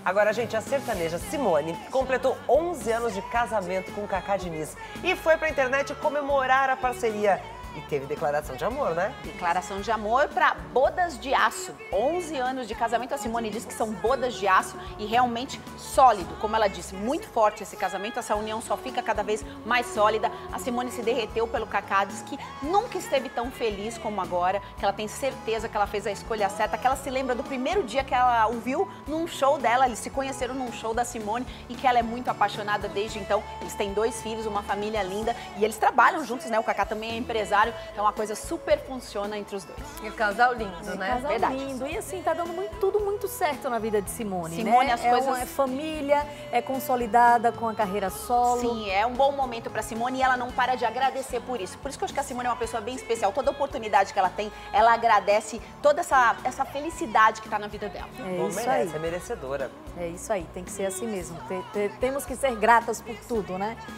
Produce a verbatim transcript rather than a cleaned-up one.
Agora, gente, a sertaneja Simone completou onze anos de casamento com Cacá Diniz e foi pra internet comemorar a parceria. E teve declaração de amor, né? Declaração de amor para bodas de aço. onze anos de casamento. A Simone diz que são bodas de aço e realmente sólido. Como ela disse, muito forte esse casamento. Essa união só fica cada vez mais sólida. A Simone se derreteu pelo Cacá. Diz que nunca esteve tão feliz como agora. Que ela tem certeza que ela fez a escolha certa. Que ela se lembra do primeiro dia que ela o viu num show dela. Eles se conheceram num show da Simone. E que ela é muito apaixonada desde então. Eles têm dois filhos, uma família linda. E eles trabalham juntos, né? O Cacá também é empresário. Então uma coisa super funciona entre os dois. E o casal lindo, é, né? Casal Verdade. lindo. E assim, tá dando muito, tudo muito certo na vida de Simone, Simone, né? as é coisas... uma família, é consolidada com a carreira solo. Sim, é um bom momento pra Simone e ela não para de agradecer por isso. Por isso que eu acho que a Simone é uma pessoa bem especial. Toda oportunidade que ela tem, ela agradece toda essa, essa felicidade que tá na vida dela. É Bom, isso merece, aí. é merecedora. É isso aí, tem que ser assim mesmo. Te- te- Temos que ser gratas por tudo, né?